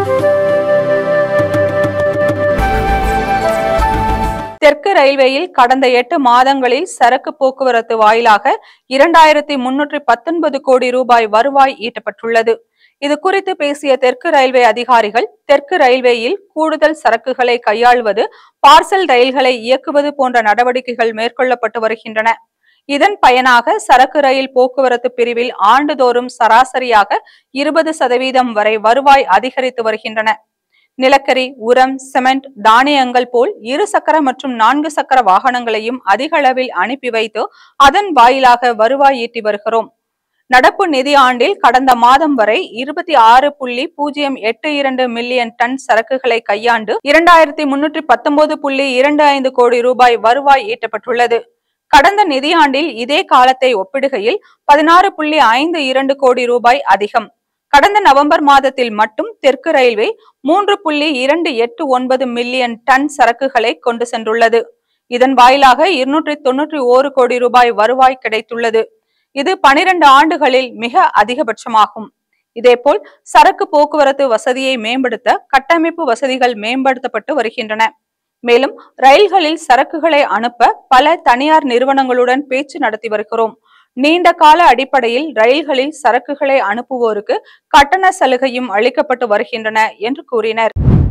தெற்கு ரயில்வேயில் கடந்த 8 மாதங்களில் சரக்கு போக்குவரத்து வாயிலாக 2319 கோடி ரூபாய் வருவாய் ஈட்டப்பட்டுள்ளது. இது குறித்து பேசிய தெற்கு ரயில்வே அதிகாரிகள், தெற்கு ரயில்வேயில் கூடுதல் சரக்குகளை கையாள்வது, பார்சல் ரயில்களை இயக்குவது போன்ற நடவடிக்கைகள் மேற்கொள்ளப்பட்டு வருகின்றன. இதன் பயனாக சரக்கு ரயில் போக்குவரத்து பிரிவில் ஆண்டுதோறும் சராசரியாக 20% வரை வருவாய் அதிகரித்து வருகின்றன. நிலக்கரி, உரம், சிமெண்ட், தானியங்கள் போல் 2 சக்கர மற்றும் 4 சக்கர வாகனங்களையும் அதிக அளவில் அனுப்பி வைத்து அதன் வாயிலாக வருவாய் ஈட்டி வருகிறோம். நடப்பு நிதி ஆண்டில் கடந்த மாதம் வரை 26.082 மில்லியன் டன் சரக்குகளை கையாண்டு 2319.25 கோடி ரூபாய் வருவாய் ஈட்டப்பட்டுள்ளது. கடந்த நிதியாண்டில் இதே காலத்தை ஒப்பிடுகையில் 16.52 கோடி ரூபாய் அதிகம். கடந்த நவம்பர் மாதத்தில் மட்டும் தெற்கு ரயில்வே 3.289 மில்லியன் டன் சரக்குகளை கொண்டு சென்றுள்ளது. இதன் வாயிலாக 291 கோடி ரூபாய் வருவாய் கிடைத்துள்ளது. இது 12 ஆண்டுகளில் மிக அதிகபட்சமாகும். இதேபோல் சரக்கு போக்குவரத்து வசதியை மேம்படுத்த கட்டமைப்பு வசதிகள் மேம்படுத்தப்பட்டு வருகின்றன. மேலும் ரயில்களில் சரக்குகளை அனுப்ப பல தனியார் நிறுவனங்களுடன் பேச்சு நடத்தி வருகிறோம். நீண்ட கால அடிப்படையில் ரயில்களில் சரக்குகளை அனுப்புவோருக்கு கட்டண சலுகையும் அளிக்கப்பட்டு வருகின்றன என்று கூறினர்.